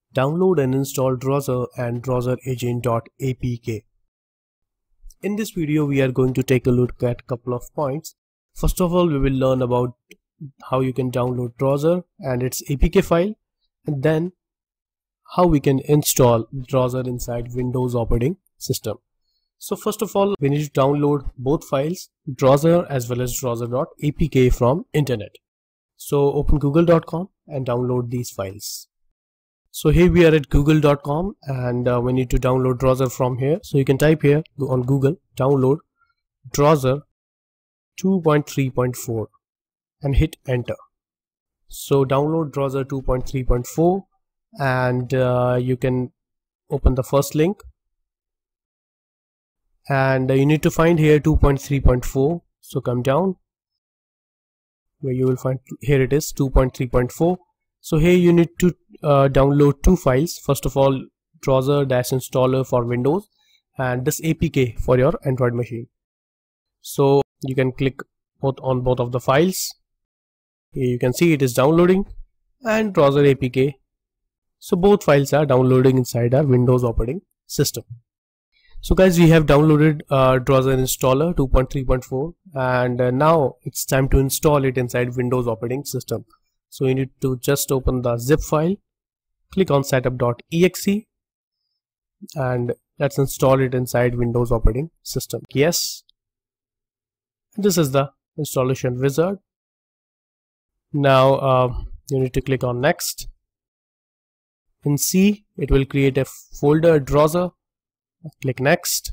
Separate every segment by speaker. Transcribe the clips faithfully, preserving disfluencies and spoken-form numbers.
Speaker 1: Download and install Drozer and Drozer Agent.apk. In this video, we are going to take a look at a couple of points. First of all, we will learn about how you can download Drozer and its A P K file, and then how we can install Drozer inside Windows operating system. So first of all, we need to download both files, Drozer as well as Drozer.apk from internet. So open google dot com and download these files. So here we are at google dot com, and uh, we need to download Drozer from here. So you can type here on Google, download Drozer two point three point four and hit enter. So download Drozer two point three point four, and uh, you can open the first link, and uh, you need to find here two point three point four. So come down where you will find, here it is, two point three point four. So here you need to uh, download two files. First of all, Drozer-installer for Windows and this A P K for your Android machine. So you can click both on both of the files. Here you can see it is downloading, and Drozer A P K. So both files are downloading inside our Windows operating system. So guys, we have downloaded uh, Drozer installer two point three point four, and uh, now it's time to install it inside Windows operating system. So you need to just open the zip file, click on setup dot E X E, and let's install it inside Windows operating system. Yes, this is the installation wizard. Now uh, you need to click on next. In C, it will create a folder Drozer. Click next.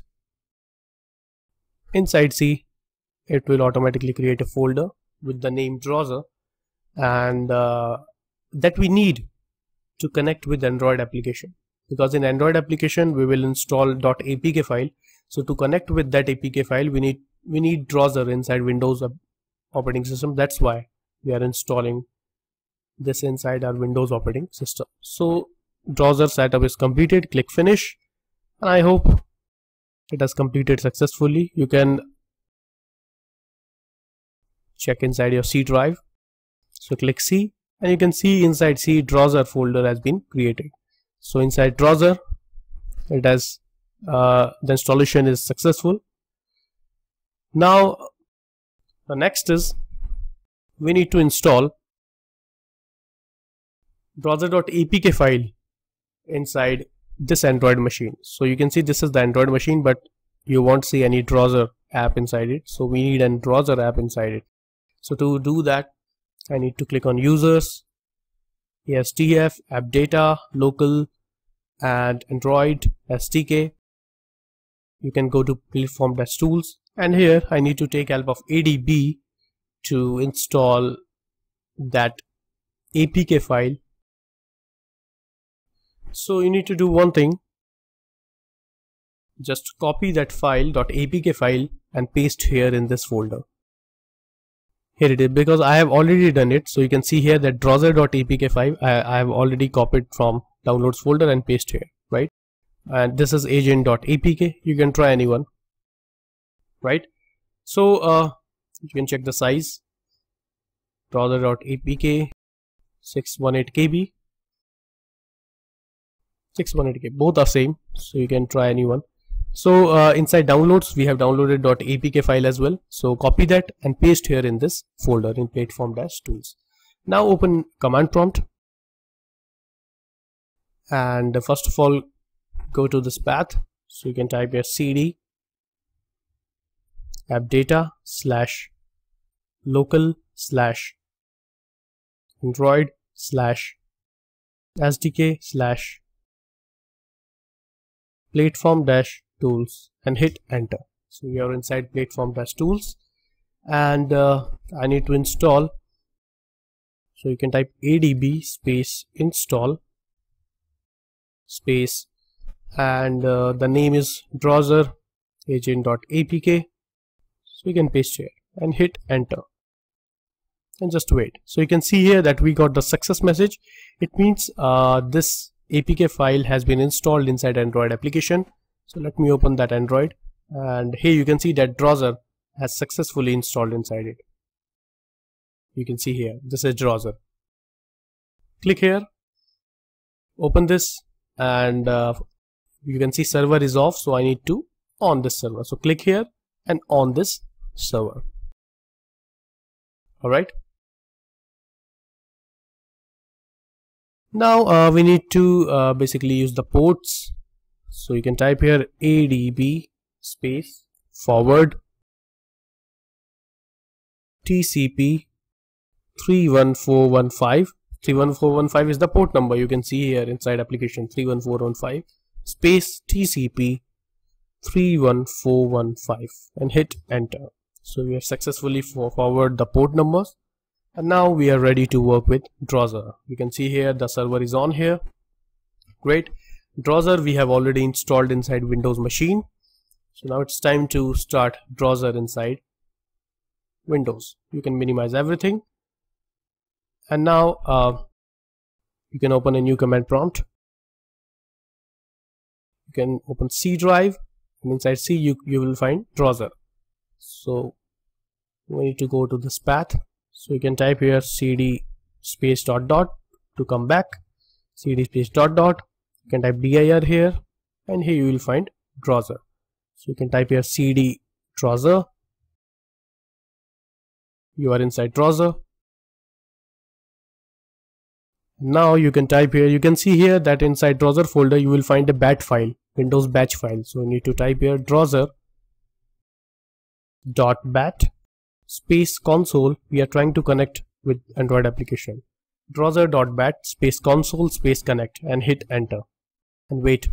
Speaker 1: Inside C, it will automatically create a folder with the name Drozer, and uh, that we need to connect with Android application, because in Android application we will install .apk file. So to connect with that A P K file, we need we need Drozer inside Windows operating system. That's why we are installing this inside our Windows operating system. So Drozer setup is completed. Click finish, and I hope it has completed successfully. You can check inside your C drive. So click C, and you can see inside C, Drozer folder has been created. So inside Drozer, it has uh, the installation is successful. Now the next is we need to install Drozer.apk file inside this Android machine. So you can see this is the Android machine, but you won't see any Drozer app inside it. So we need a Drozer app inside it. So to do that, I need to click on users, A S T F, app data, local, and Android S D K. You can go to platform dash tools, and here I need to take help of A D B to install that A P K file. So you need to do one thing, just copy that file .apk file and paste here in this folder. Here it is, because I have already done it. So you can see here that Drozer.apk file I, I have already copied from downloads folder and paste here, right? And this is agent.apk. You can try anyone, right? So uh, you can check the size. Drozer.apk six hundred eighteen K B, six hundred eighteen K B, both are same. So you can try anyone. So uh, inside downloads, we have downloaded .apk file as well. So copy that and paste here in this folder in platform dash tools. Now open command prompt, and first of all go to this path. So you can type here cd app data slash local slash android slash sdk slash platform dash tools and hit enter. So we are inside platform dash tools, and uh, I need to install. So you can type adb space install space, and uh, the name is Drozer agent.apk. So you can paste here and hit enter and just wait. So you can see here that we got the success message. It means uh, this A P K file has been installed inside Android application. So let me open that Android, and here you can see that Drozer has successfully installed inside it. You can see here, this is Drozer. Click here open this, and uh, you can see server is off, so I need to on this server. So click here and on this server. Alright. Now uh, we need to uh, basically use the ports. So you can type here A D B space forward T C P three one four one five. three one four one five is the port number. You can see here inside application three one four one five space T C P three one four one five and hit enter. So we have successfully forwarded the port numbers, and now we are ready to work with Drawser. You can see here the server is on here. Great. Drawser we have already installed inside Windows machine. So now it's time to start Drawser inside Windows. You can minimize everything, and now uh, you can open a new command prompt. You can open C drive, and inside C you, you will find Drawser. So we need to go to this path. So you can type here cd space dot dot to come back, cd space dot dot. You can type dir here, and here you will find Drawser. So you can type here cd Drawser. You are inside Drawser. Now you can type here, you can see here that inside Drawser folder you will find a bat file, Windows batch file. So you need to type here Drawser dot bat space console. We are trying to connect with Android application. Drawser dot bat space console space connect, and hit enter and wait.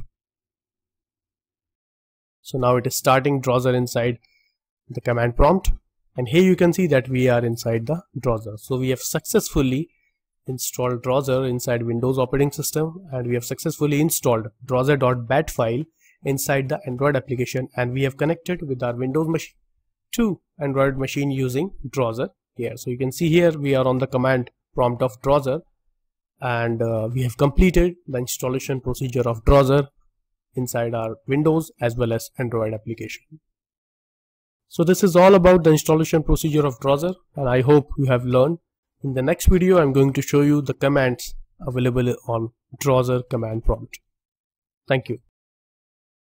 Speaker 1: So now it is starting Drawser inside the command prompt, and here you can see that we are inside the Drawser. So we have successfully installed Drawser inside Windows operating system, and we have successfully installed Drawser dot bat file inside the Android application, and we have connected with our Windows machine to Android machine using Drawser here. So you can see here we are on the command prompt of Drawser, and uh, we have completed the installation procedure of Drawser inside our Windows as well as Android application. So this is all about the installation procedure of Drawser, and I hope you have learned. In the next video I'm going to show you the commands available on Drawser command prompt. Thank you.